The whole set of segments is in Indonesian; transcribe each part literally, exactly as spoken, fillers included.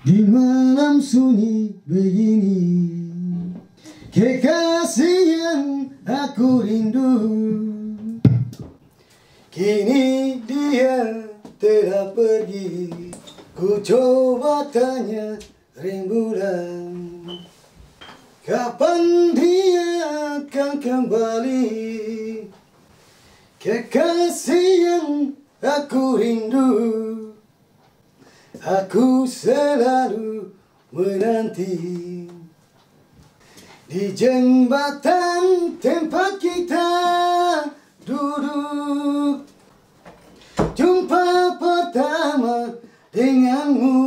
Di malam sunyi begini, kekasih yang aku rindu, kini dia telah pergi. Ku coba tanya rembulan, kapan dia akan kembali? Kekasih yang aku rindu, aku selalu menanti. Di jembatan tempat kita duduk, jumpa pertama denganmu.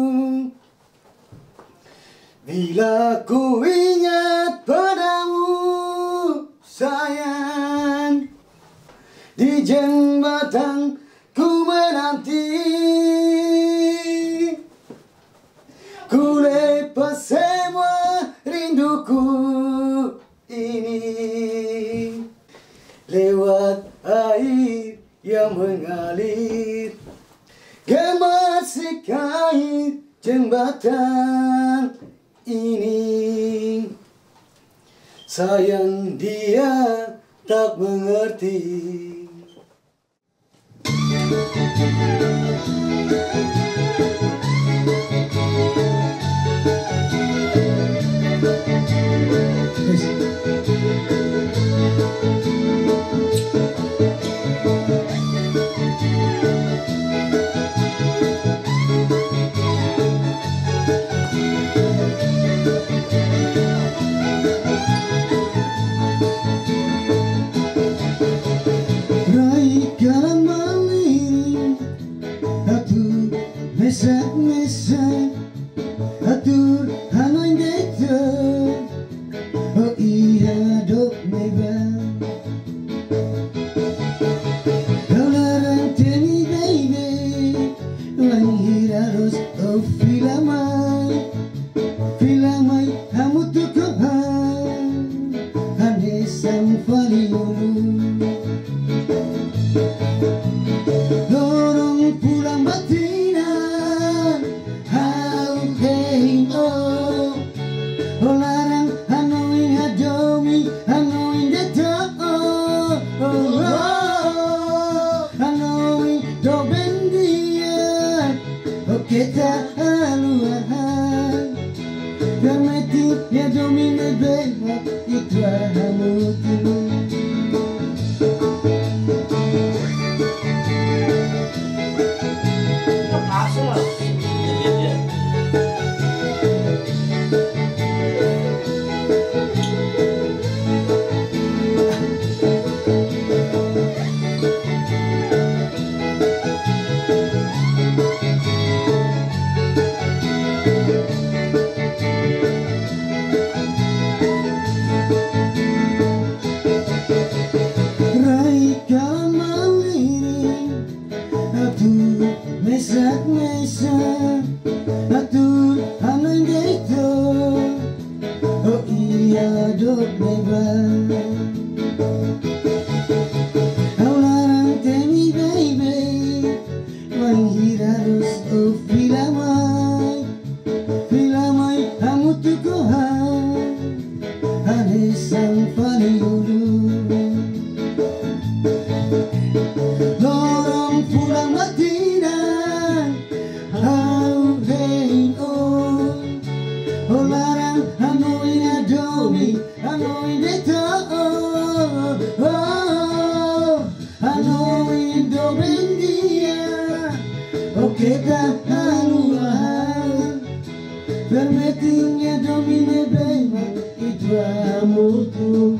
Bila ku ingat padamu sayang, di jembatan ku menanti. Ku lepas semua rinduku ini, lewat air yang mengalir, gemasik air jembatan ini. Sayang dia tak mengerti. Mesak-mesak atur hanoy dito, o iya dok meba. Kau larang temi baby, langhiraros o filamay, filamay hamu tukohan, hanesang faliyulu. Dorong pulang batina, larang hanoy hadomi, hanoy deto, hanoy do bendia, o kita aluahan, permiti ya domine bema itu hamutu. Mesak-mesak atur hanoy dito, o iya dok meba. Kau larang temi baby, langhiraros o filamay, filamay hamu tukohan, hanesang faliyulu. Dorong pulang batina, oh hey oh, oh larang hanoy adomi, hanoy deto, oh hanoy do bendia, o kita haluahan, permitinya domine bema itu amutu.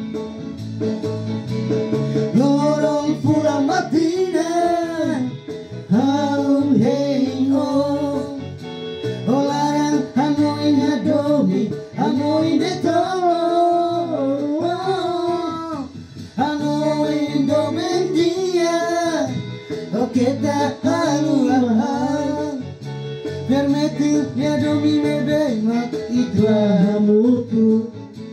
Dorong pulang batina, oh hey oh, oh larang hanoy hadomi, hanoy deto, hanoy do bendia, o kita haluahan, permiti ya domine bema itu hamutu.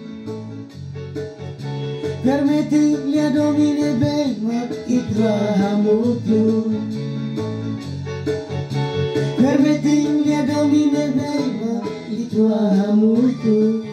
Permiti ya domine bema itu hamutu. Permiti ya domine tua muito.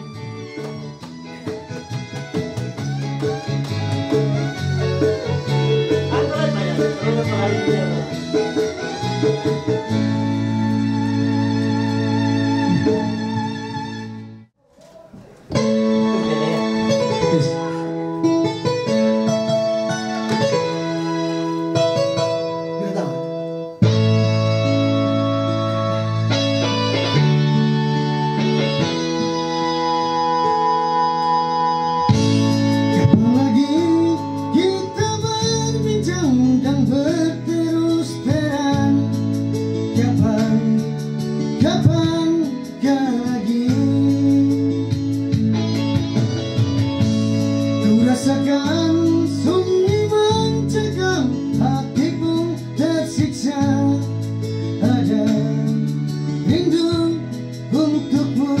Rasakan sunyi mencekam, hatiku tersiksa. Ada rindu untukmu,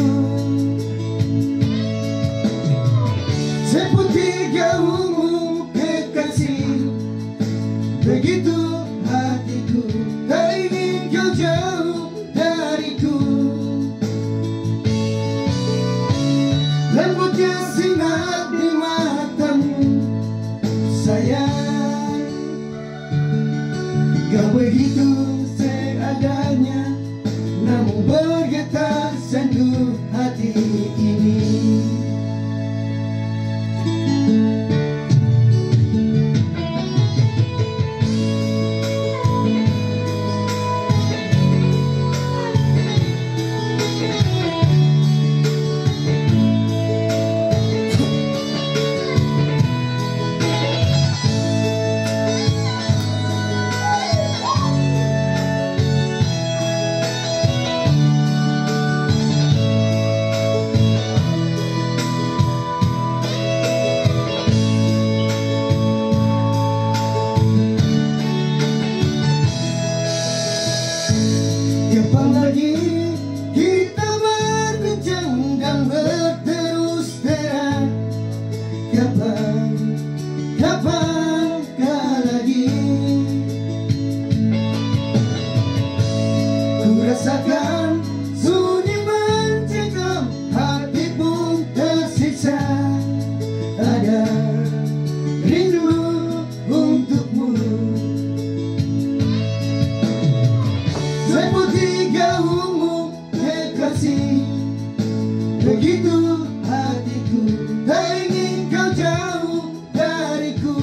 seperti gaungmu kekasih. Begitu hatiku, tak ingin kau jauh dariku. Lembutnya sinar di matamu, sayang. Kau begitu seadanya, namun bergetar sendu hati ini. Kapan lagi kita berbincang dan berterus terang? Kapan, kapankah lagi ku rasakan sunyi mencekam, hati pun tersiksa. Ada rindu untukmu, seperti gaungmu kekasih. Begitu hatiku, tak ingin kau jauh dariku.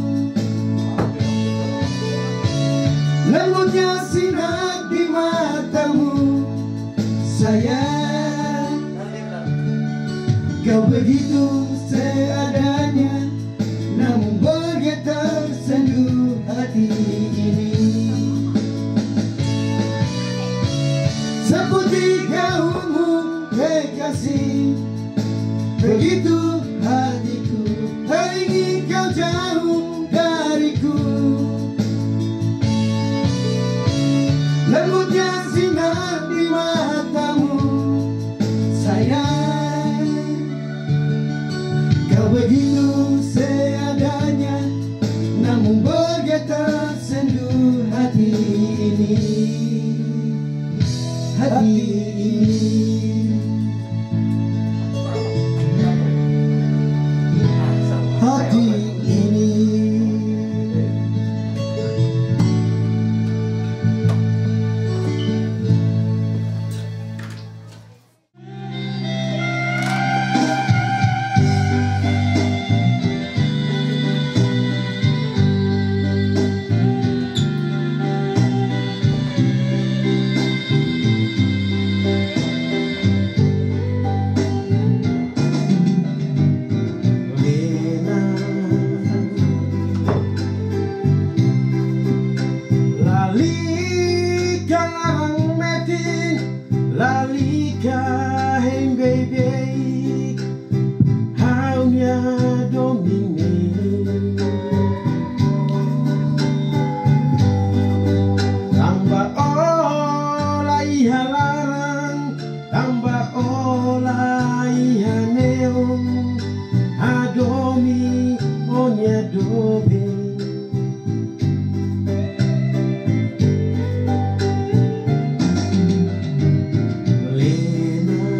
Lembutnya sinar di matamu, sayang. Kau begitu seadanya, namun bergetar sendu hati ini. Seperti gaungmu kekasih. Begitu hatiku, tak ingin kau jauh dariku. Lembutnya sinar di matamu, sayang. Kau begitu seadanya, namun bergetar sendu hati ini. Hati ini, hati ini. Lalika, hey baby, hanya domini. Tambah olai halarang, tambah olai haneum, adomi onya dobe. Lena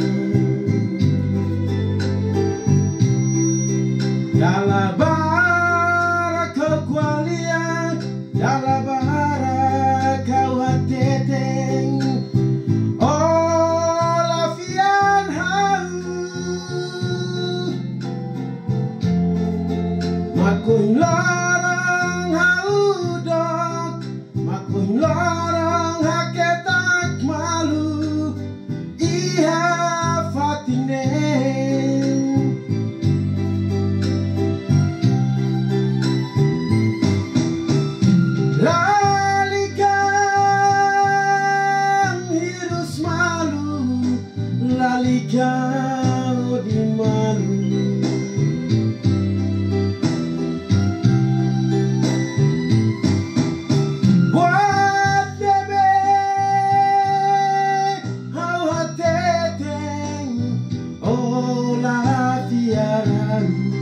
lalu kau di mana? Buat bebe hau hateteng olah tiaran.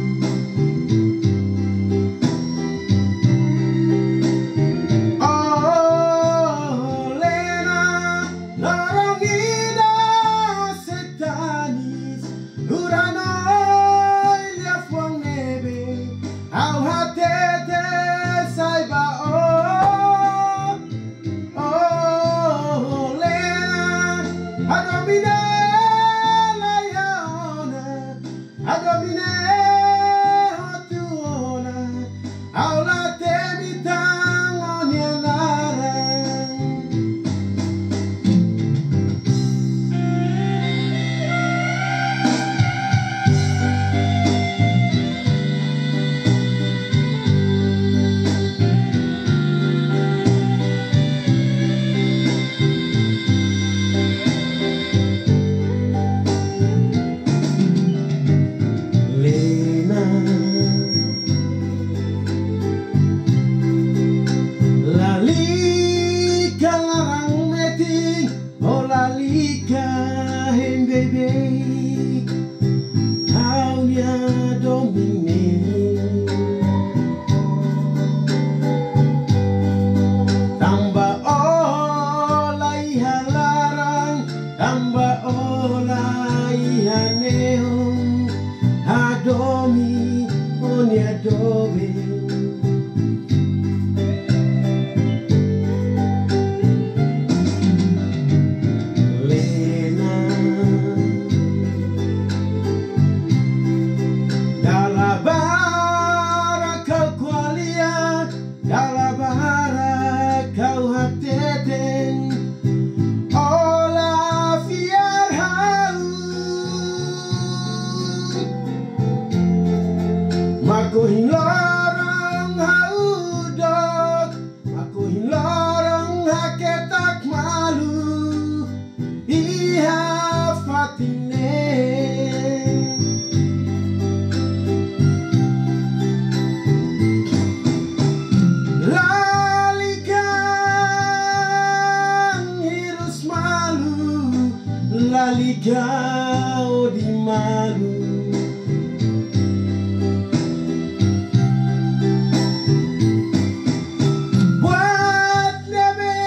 Kau di mana? Buat nebe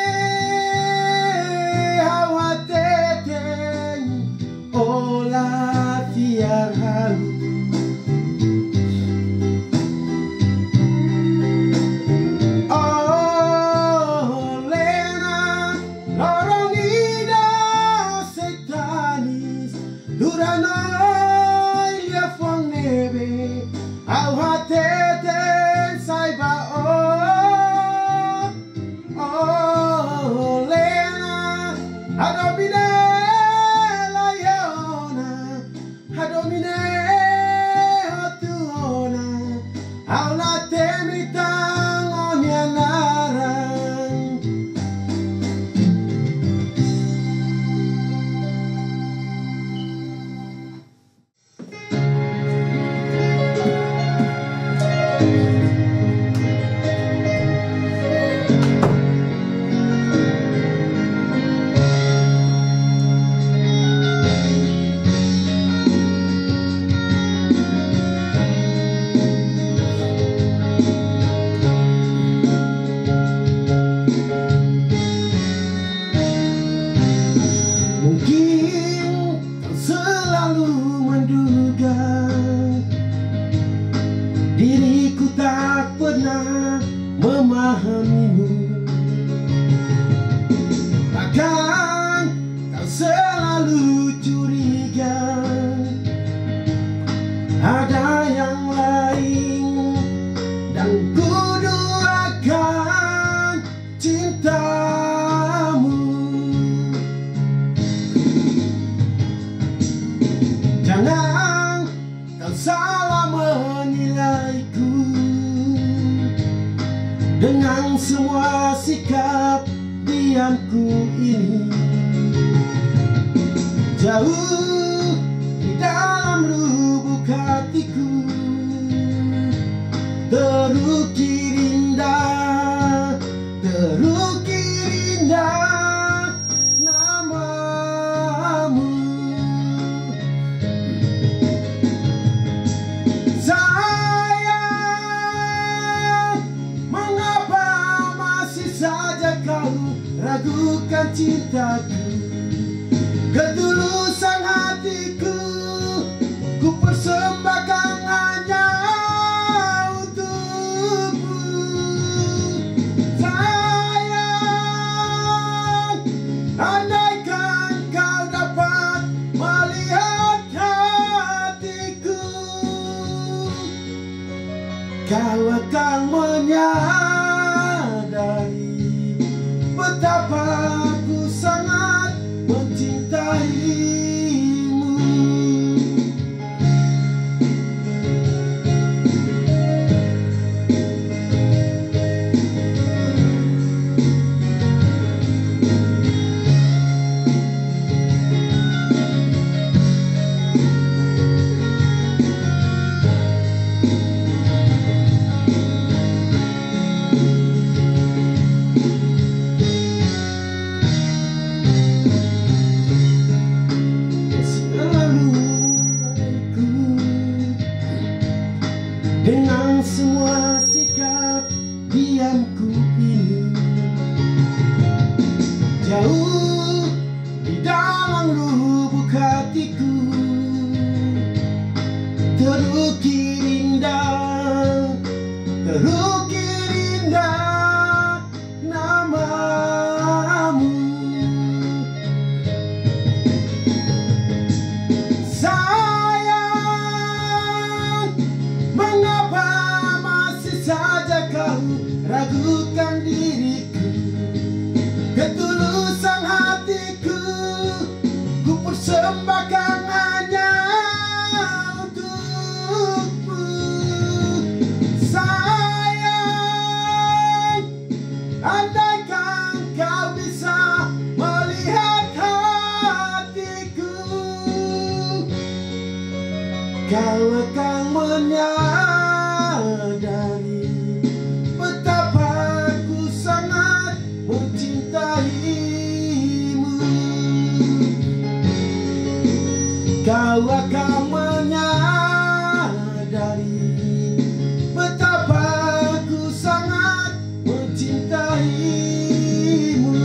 hawa teteng olah tiar halu. Dengan semua sikap diamku ini, Jauh di dalam lubuk hatiku terukir indah, terukir indah namamu. Sayang, mengapa masih saja kau ragukan cintaku? Ketulusan hatiku ku persembahkan hanya untukmu. Sayang, andaikan kau dapat melihat hatiku, kau akan menyadari betapa ku sangat mencintaimu. Dengan semua sikap diamku ini, jauh di dalam lubuk hatiku terukir indah, terukir indah namamu. Mengapa masih saja kau ragukan diriku? Ketulusan hatiku ku persembahkan hanya untukmu. Sayang, andaikan kau bisa melihat hatiku, kau akan menyadari betapa ku sangat mencintaimu. Kau akan menyadari betapa ku sangat mencintaimu.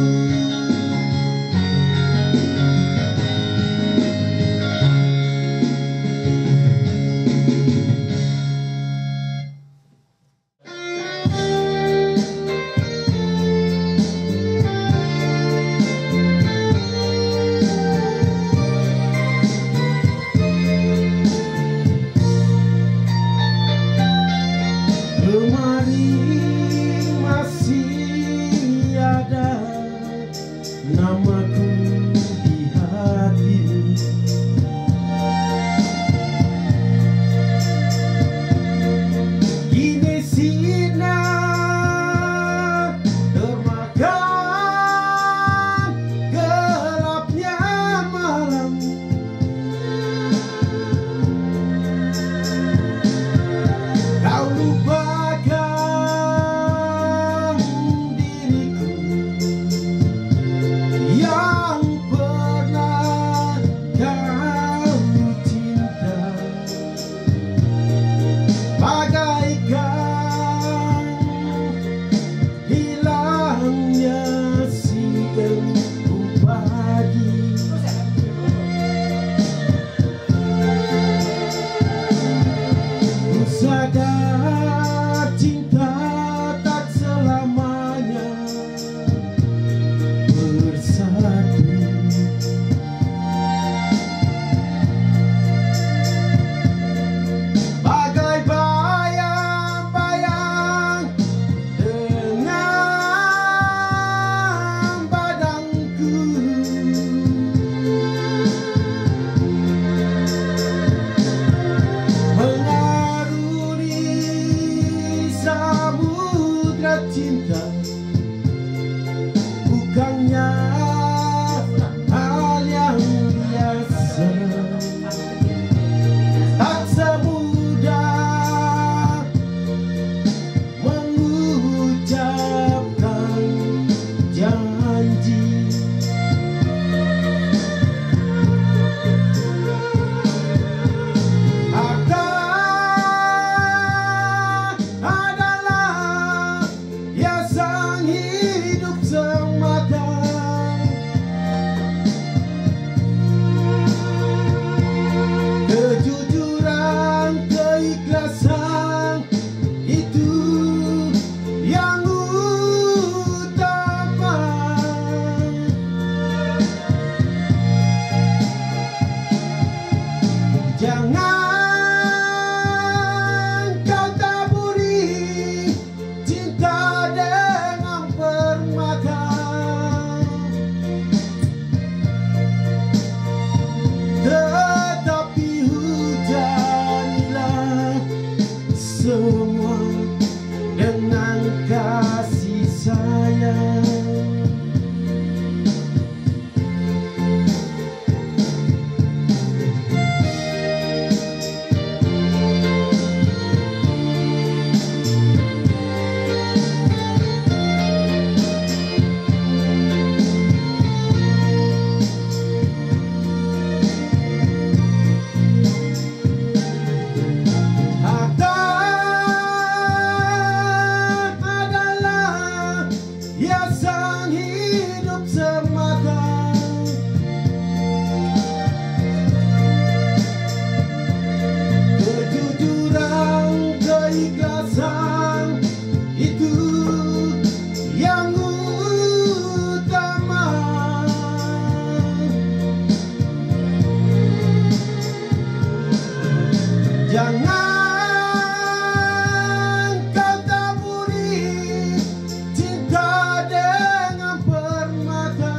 Jangan kau taburi cinta dengan permata, tetapi hujanilah semua dengan kasih sayang. Jangan kau taburi cinta dengan permata,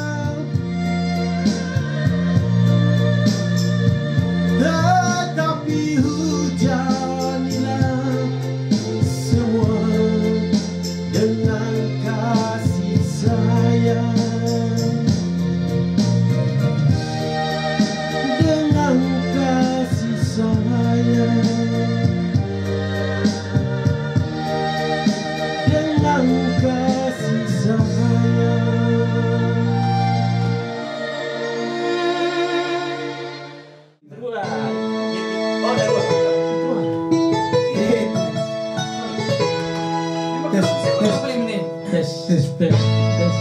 tetapi hujanilah semua dengan kasih sayang. Dengan kasih sayang, dengan kasih sayang. Dua. Oh, ada dua. Tes, tes, tes, tes, tes, tes.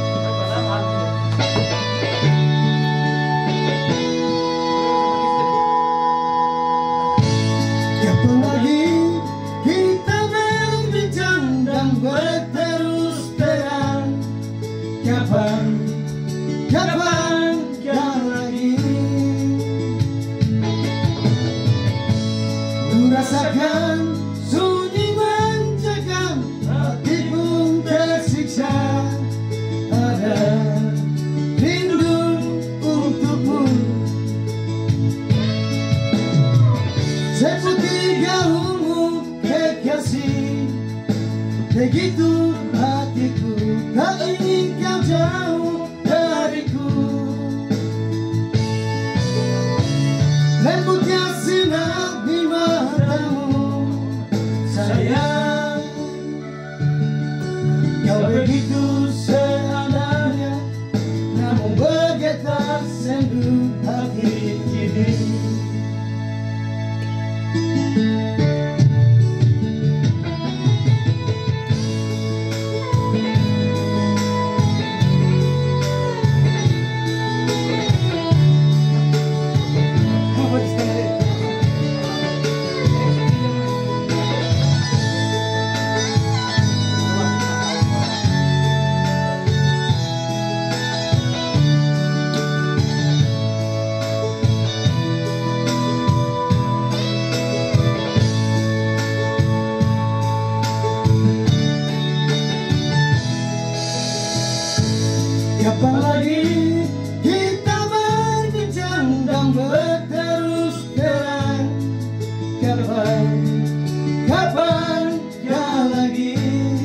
Kapan lagi kita berbincang dan berterus terang? Kapan, kapan, kapan lagi? Ku rasakan sunyi mencekam, hati pun tersiksa. Ada rindu untukmu, seperti gaungmu kekasih. Begitu hatiku, tak ingin kau jauh dariku. Lembutnya sinar di matamu, sayang. Kau begitu seadanya, namun bergetar sendu hati ini. Kapan lagi kita berbincang dan berterus terang? Kapan, kapan kau lagi?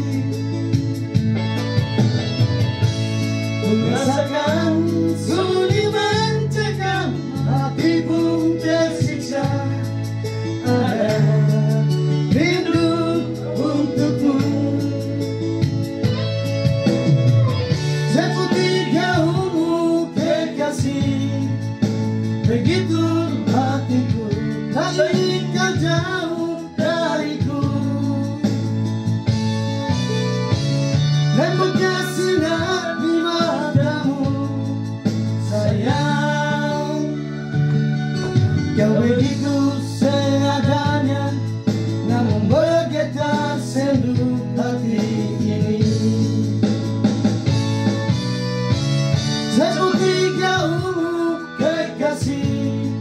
Merasakan sunyi mencekam, hati pun tersiksa. Ada rindu untukmu, seperti gaungmu kekasih. Begitu hatiku, tak ingin kau jauh dariku. Lembutnya sinar di matamu, sayang. Kau begitu seadanya, namun bergetar sendu hati ini. Seperti gaungmu kekasih.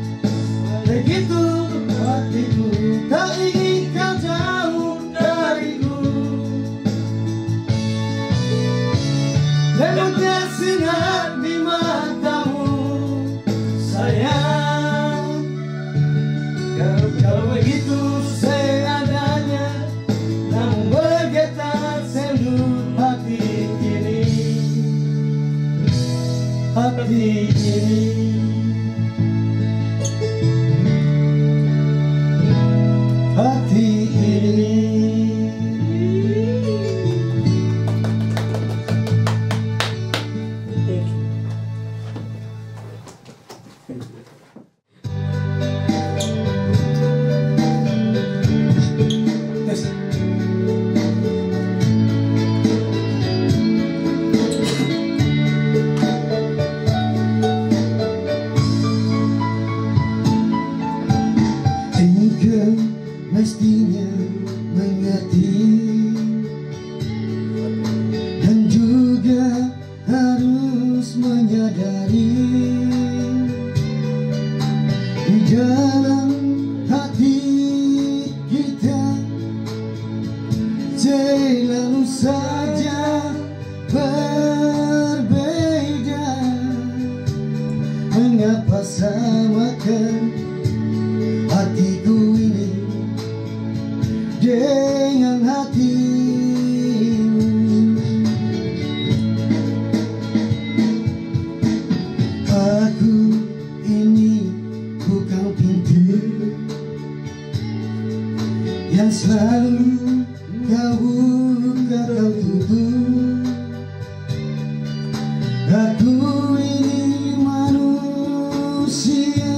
dapat samakan hatiku ini dengan hatimu. Aku ini bukan pintu yang selalu kau buka kau tutup. Aku ini manusia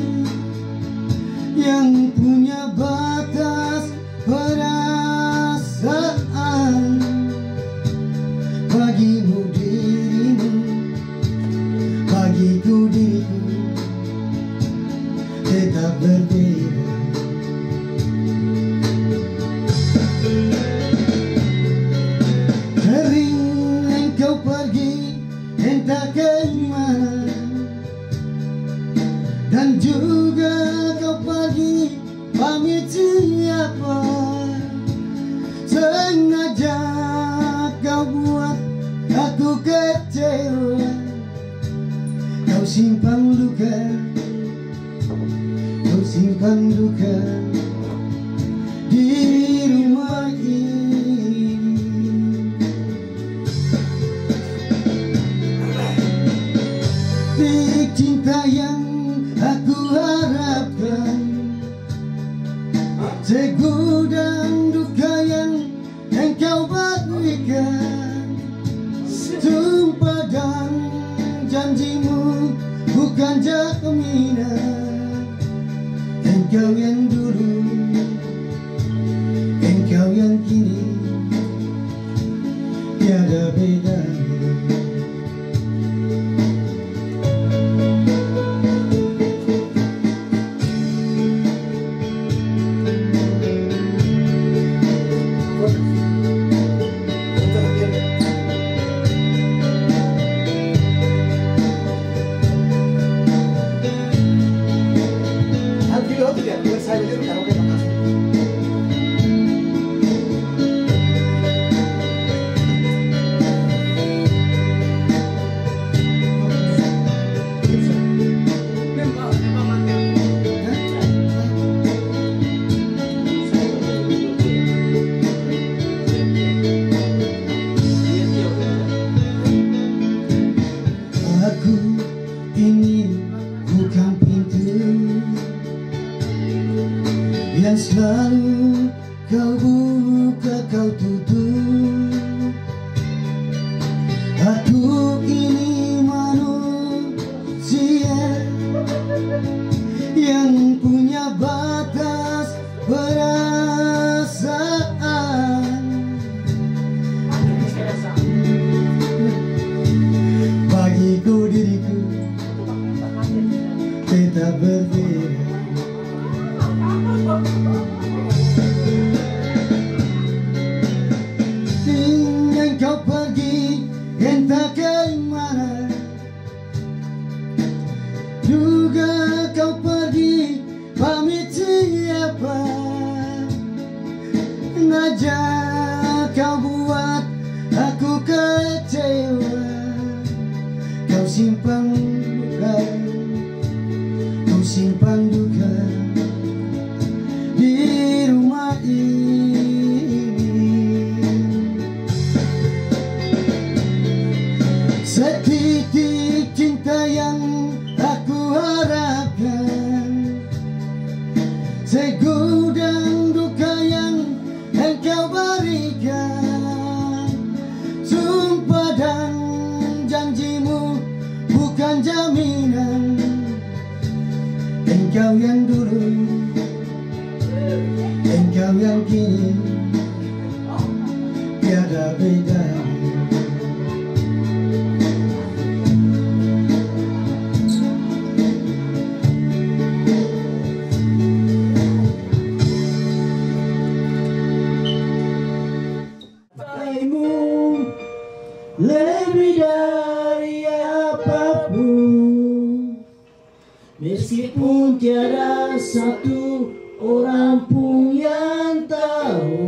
yang punya batas perasaan. Bagimu dirimu, bagiku diriku tetap berbeda. Sering engkau pergi entah kemana, dan juga kau pergi pamit siapa. Sengaja kau buat aku kecewa. Kau simpan luka, kau simpan luka di rumah ini. Di cinta yang aku harapkan, segudang duka yang engkau berikan. Sumpah dan janjimu bukan jaminan. Engkau yang dulu, engkau yang kini, tiada bedanya. Aku ini bukan pintu yang selalu kau buka kau tutup. Aku ini manusia yang punya batas perasaan. Bagiku diriku tetap berbeda. Ingin kau pergi entah kemana, juga kau pergi pamit siapa. Ngajak kau buat aku kecewa. Kau simpan luka, kau simpan duka di rumah ini. Setitik cinta yang aku harapkan, segudang duka yang engkau berikan. Sumpah dan janjimu bukan jaminan. Engkau yang dulu, engkau yang kini, tiada bedanya. Lebih dari apapun, meskipun tiada satu orang pun yang tahu,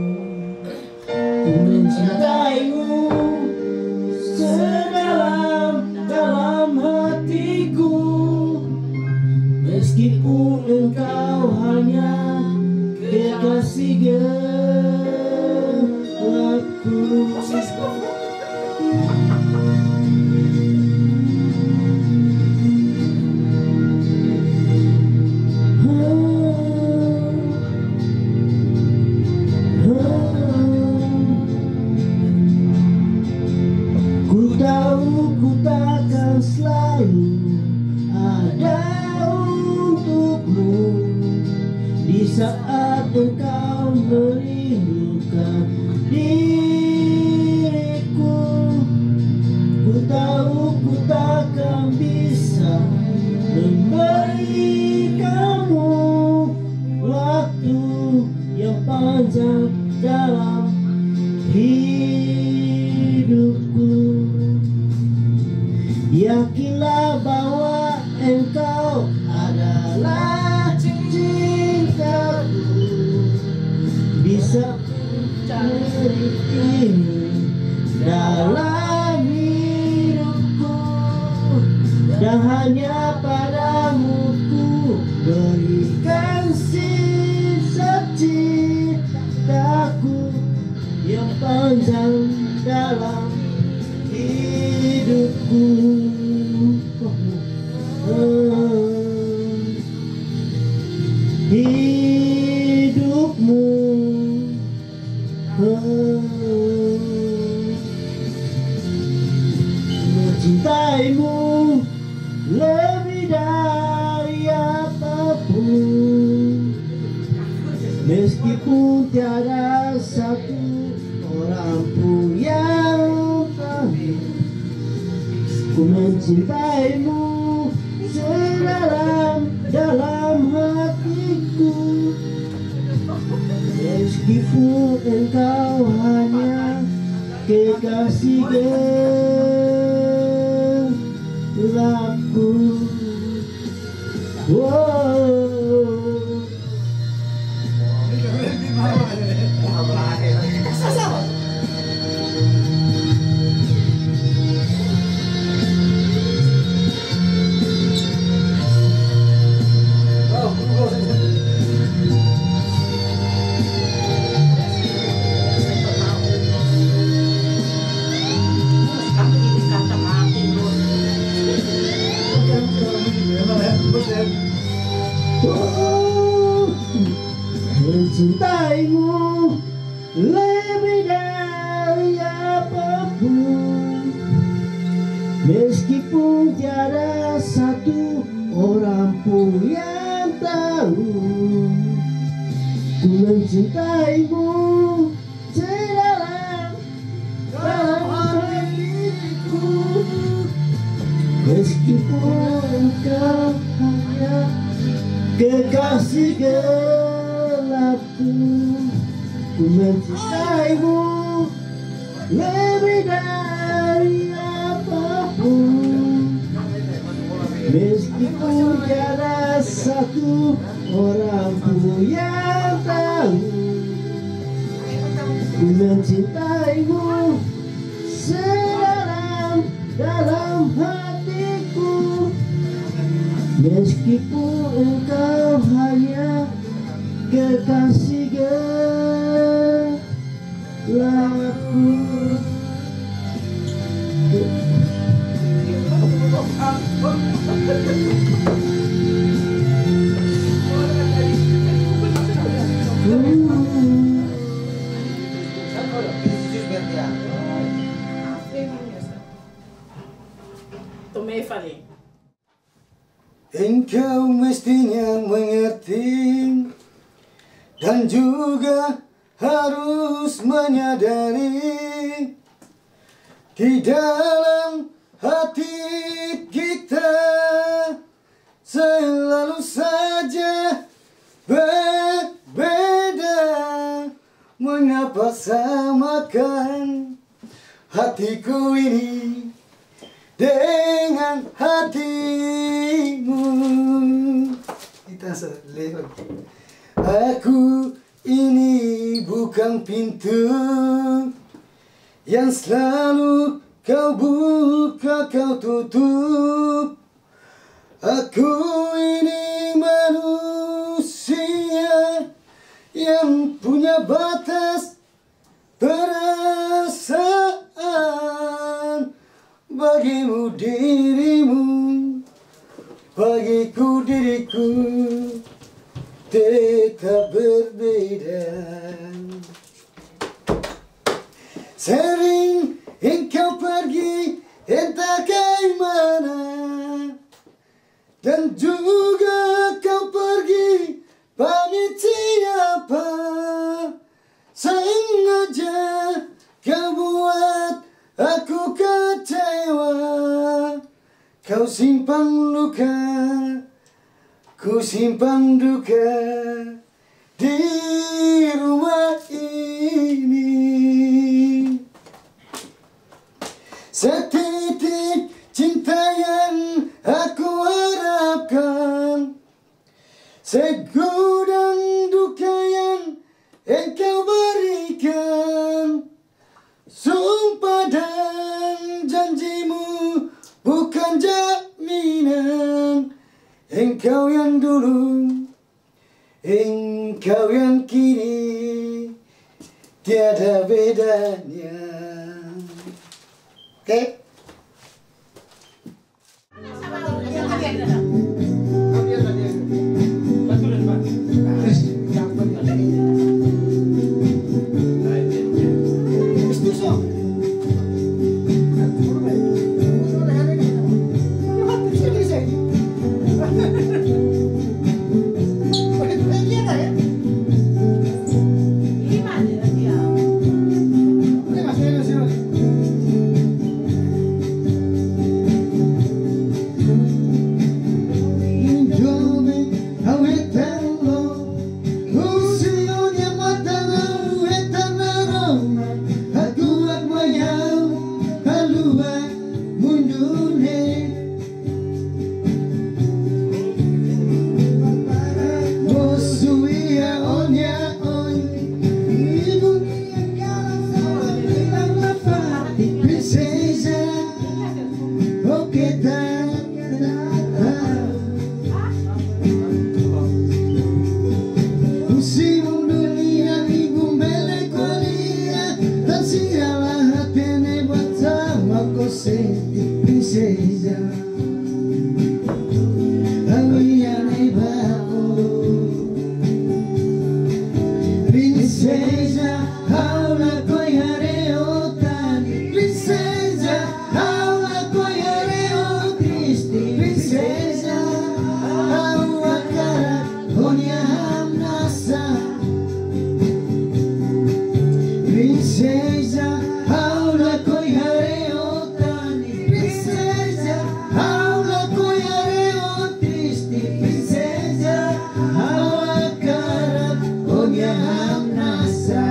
ku mencintaimu sedalam dalam hatiku. Meskipun engkau hanya kekasih gelapku. Ku tahu ku takkan selalu ada untukmu di saat engkau merindukan diriku. Ku tahu ku takkan bisa memberi kamu waktu yang panjang dalam hidupku. Yakinlah bahwa engkau adalah cintaku, bisa menerima dalam hidupku, dan hanya padamu ku berikan sisa cintaku yang panjang dalam hidupku. Hidupmu, mencintaimu lebih dari apapun, meskipun tiada satu orang pun yang tahu. Ku mencintaimu sedalam dalam hatiku, meskipun engkau hanya kekasih gelapku. Wow. Mencintaimu lebih dari apapun, meskipun tiada satu orang pun yang tahu. Ku mencintaimu sedalam dalam hatiku, meskipun engkau hanya kekasih gelapku. Ku mencintaimu lebih dari apapun, meskipun tiada satu orang pun yang tahu. Ku mencintaimu sedalam dalam hatiku, meskipun engkau hanya kekasih gelapku. Engkau mestinya mengerti dan juga harus menyadari di dalam hati kita selalu saja berbeda. Mengapa samakan hatiku ini dengan hatimu? Kita selesai. Aku ini bukan pintu yang selalu kau buka kau tutup. Aku ini punya batas perasaan. Bagimu dirimu, bagiku diriku tetap berbeda. Sering engkau pergi entah kemana, dan juga kau pergi pamit siapa. Sengaja kau buat aku kecewa. Kau simpan luka, ku simpan duka di rumah ini. Setitik cinta yang aku harapkan, segudang duka yang engkau berikan. Sumpah dan janjimu bukan jaminan. Engkau yang dulu, engkau yang kini, tiada bedanya. Oke? Okay? Princesa, princesa, aula coiare otani. Princesa, aula coiare o triste. Princesa, aula cara onia hamnasa. Princesa, aula coiare otani. Princesa, aula coiare o triste. Princesa, aula cara onia hamnasa.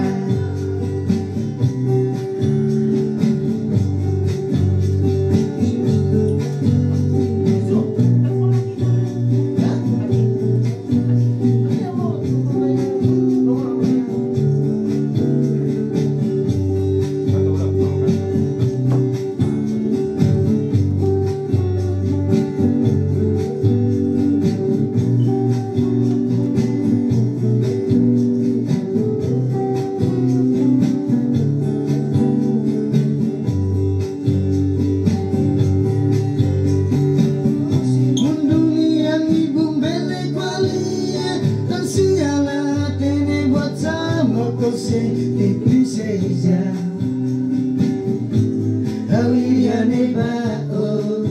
Di princesa, Awiane bao.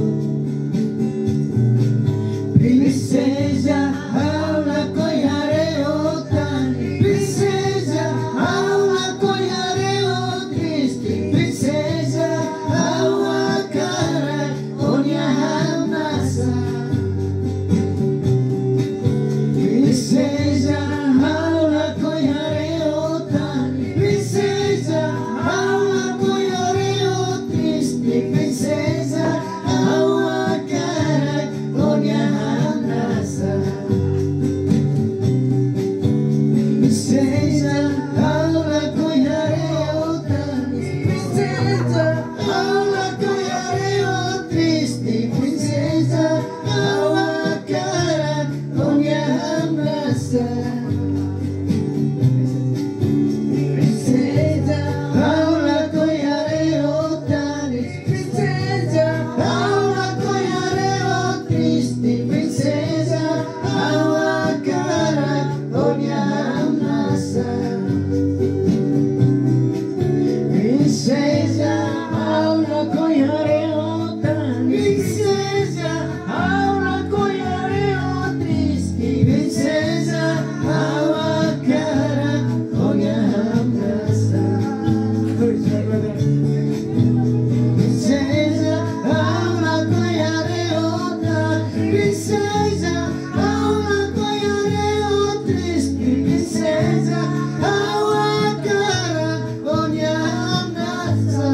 Princesa, aula coiare otani. Princesa, aula coiare o triste. Princesa, aula cara onia hamnasa. Princesa, aula coiare otani. Princesa, aula coiare o triste. Princesa, aula cara onia hamnasa. Princesa, aula coiare otani. Princesa, aula coiare o triste. Princesa, aula cara onia hamnasa. princesa, a una cogliere triste princesa, a una cara ogni annassa.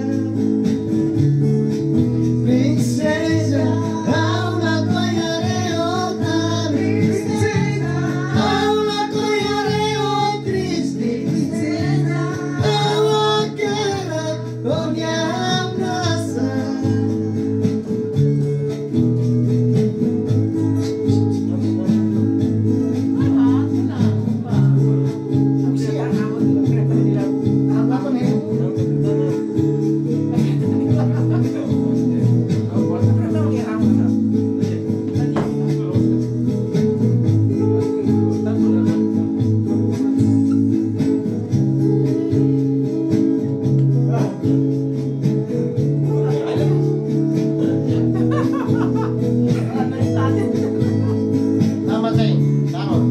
Princesa, a una cogliere otra princesa, a una cogliere triste princesa, a una cara ogni annassa. Nama saya, tahun.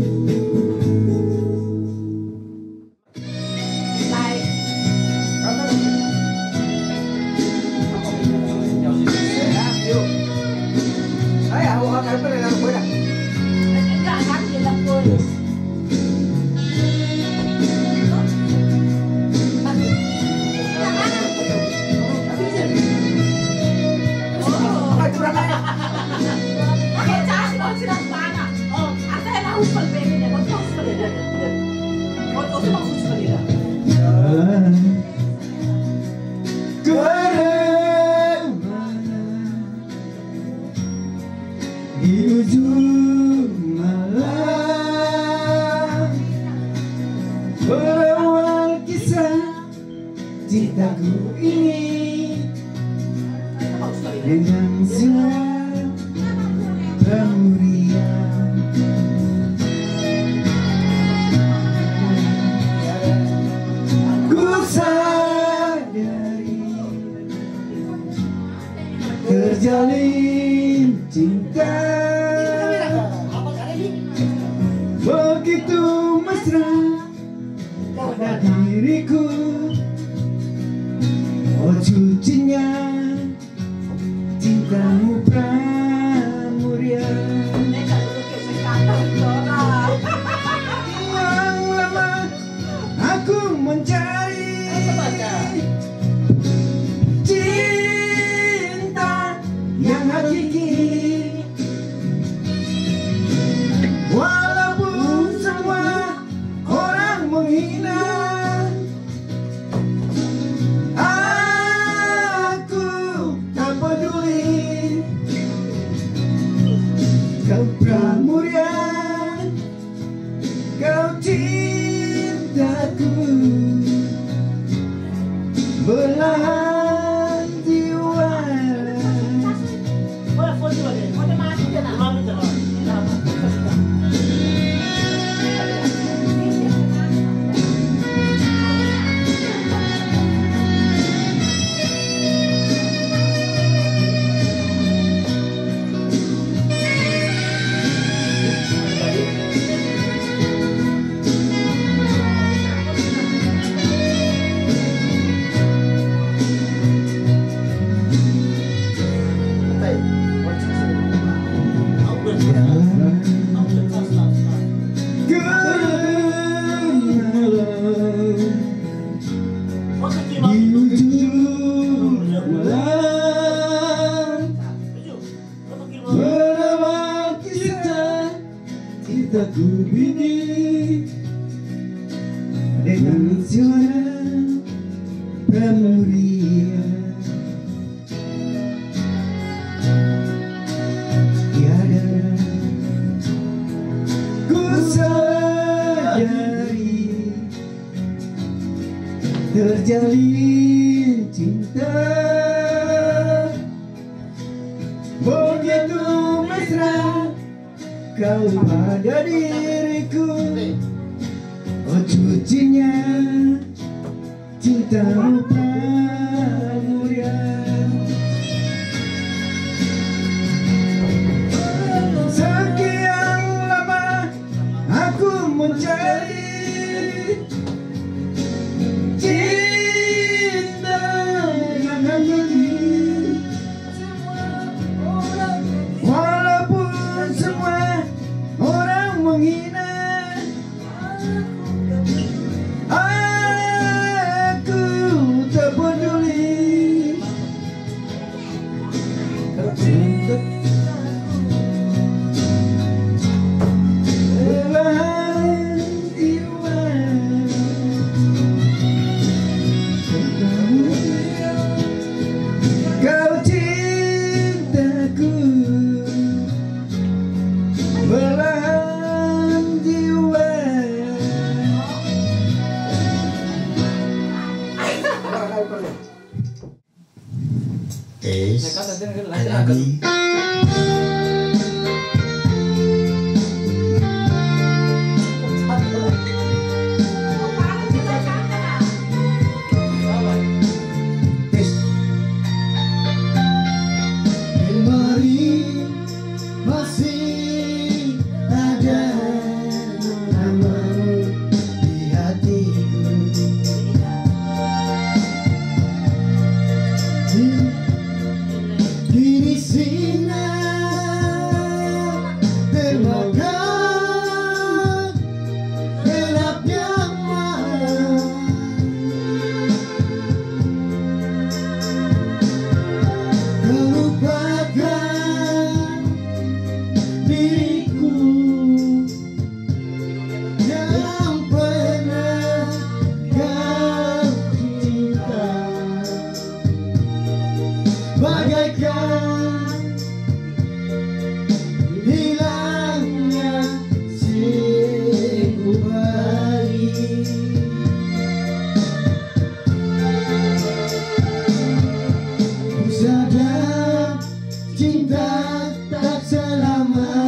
Di ujung malam berawal kisah cintaku ini dengan sinar pramuria. Ku sadari terjalin cinta begitu mesra pada diriku. Oh sucinya cintamu pramuria. Yang lama aku mencari cinta yang hakiki. Walaupun semua orang menghina, aku tak peduli. Kau pramuria, kau cintaku, belahan jiwa. Berawal kisah cintaku ini dengan suara pramuria. Tiada ku sadari terjalin cinta begitu mesra kau pada diriku. Oh sucinya cintamu pramuria. Sekian lama aku mencari cinta yang hakiki. Walaupun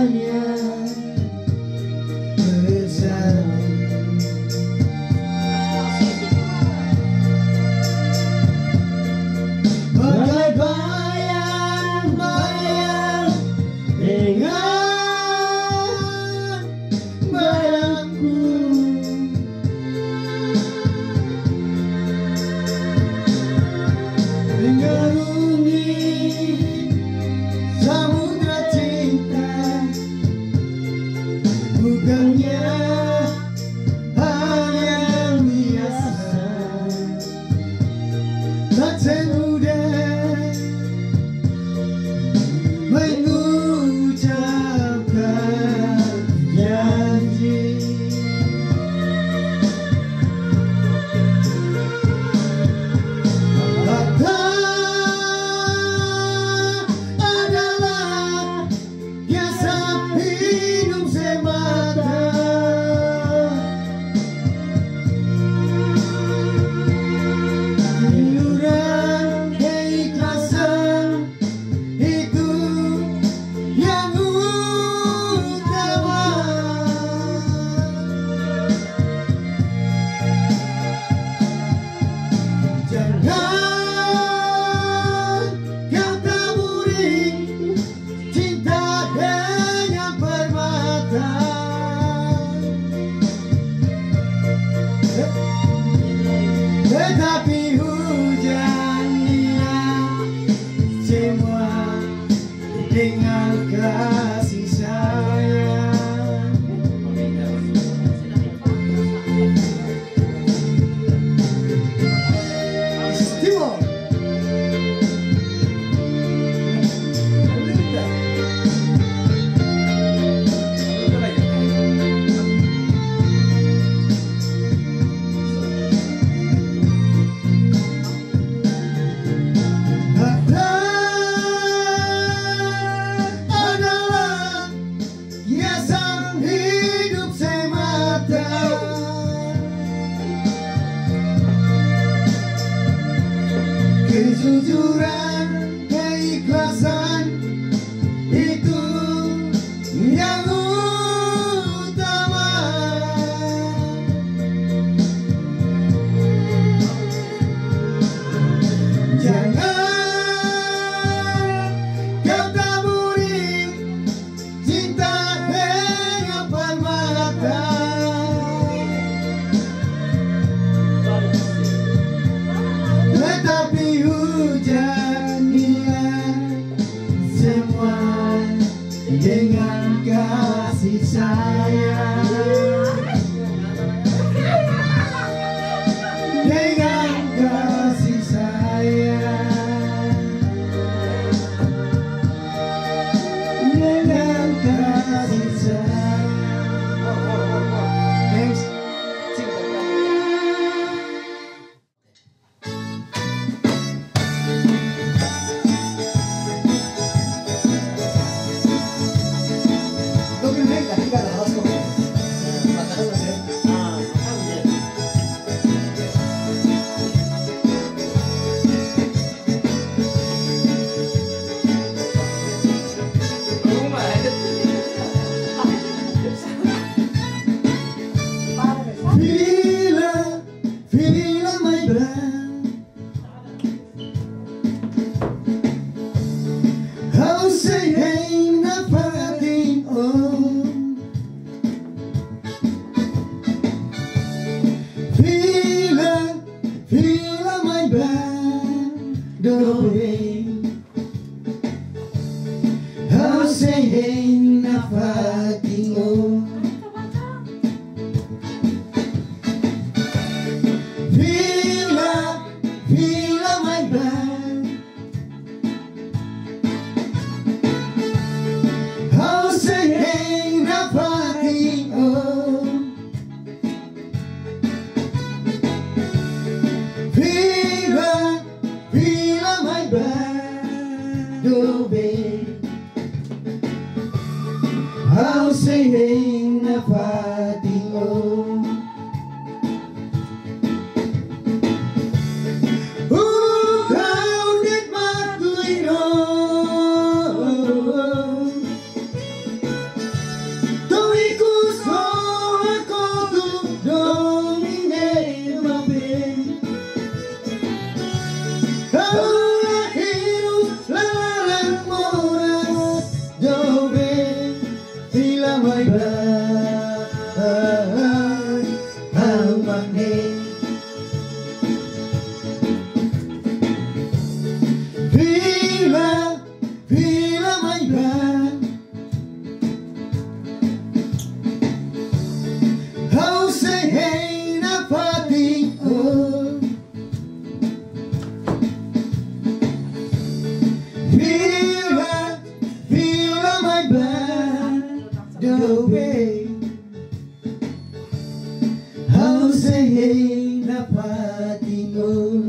hanya bersatu. Bagai bayang-bayang dengan bayangku, mengarungi samudra cinta, bukannya hal yang biasa. Tak semudah mengucapkan janji. Kata adalah biasa hidup semata. Iuran keikhlasan itu yang utama. Jangan kau taburi cinta dengan permata. Tetapi hujanilah semua dengan kasih sayang. Istimewa. Kata adalah hiasan hidup semata. Kejujuran, keikhlasan itu yang utama. Jangan kau taburi cinta dengan permata. Tetapi hujanilah semua dengan kasih sayang. Dengan kasih sayang. Dengan kasih sayang. Thanks. Lo que me encanta, la razón. Fila, fila my brand. How say hey na parating on. Fila, fila my brand. The way. How say hey na parating on. Fila, fila my brand. How say hey na parating on. Fila, fila my brand. The way. How say hey na parating on. my God, how my name. Viva, viva my God. How say hey na pati oh. Viva, viva my God. The way. How say hey na pati oh.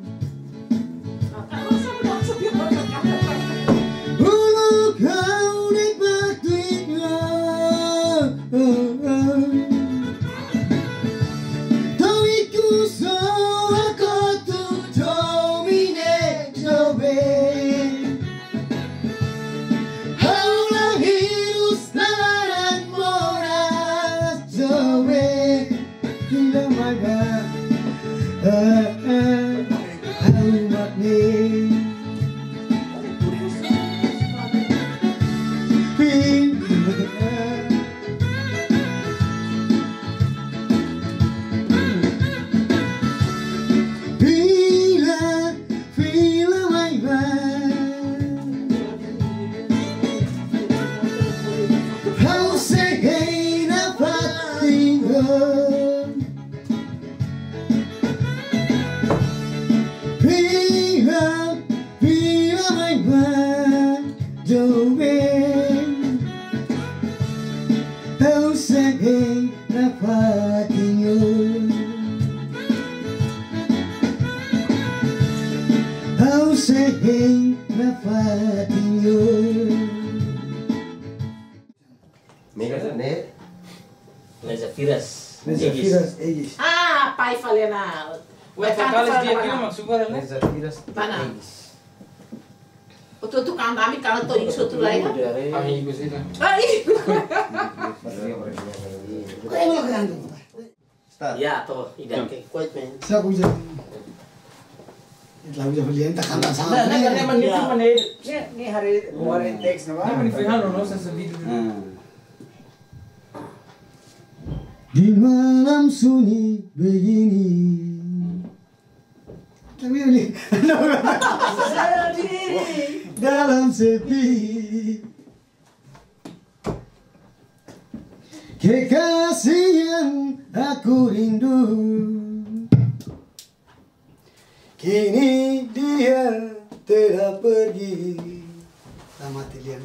Lezafiras. Lezafiras Aegis. Ah, pai falei na. Ué, vocais dia aqui não sugar né? Lezafiras Aegis. O tu tu kan kami kalau tu ikut tu lain. Ai, gosita. Ai. Kau yang nak kan? Start. Ya, to, idan. Okay, quite man. Saya aku jadi. Lagu jadi lian tak kalah sama. Nah, nah, karena menit menit. Ni hari kemarin teks nama. Nah, menit final no sa video. Di malam sunyi begini. Tapi ini dalam sepi. Kekasih yang aku rindu, kini dia telah pergi. Selamat Lian.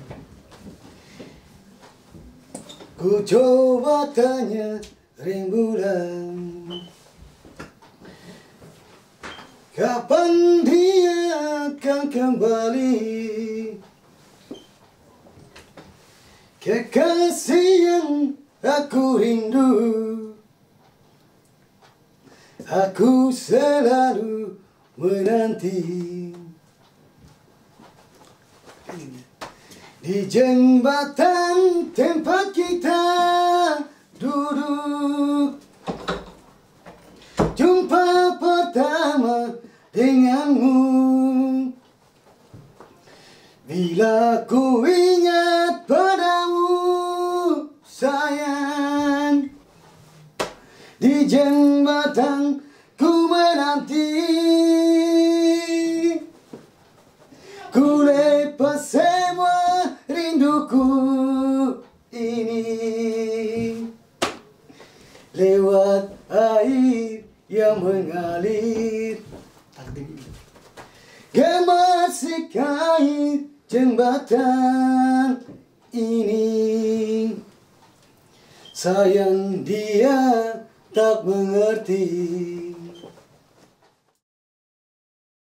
Ku coba tanya rembulan, kapan dia akan kembali? Kekasih yang aku rindu, aku selalu menanti. Di jembatan tempat kita duduk, jumpa pertama denganmu. Bila ku ingat padamu sayang, di jembatan ku menanti. Ku lepas semua rinduku ini, lewat air yang mengalir. Gemasik air jembatan ini, sayang dia tak mengerti.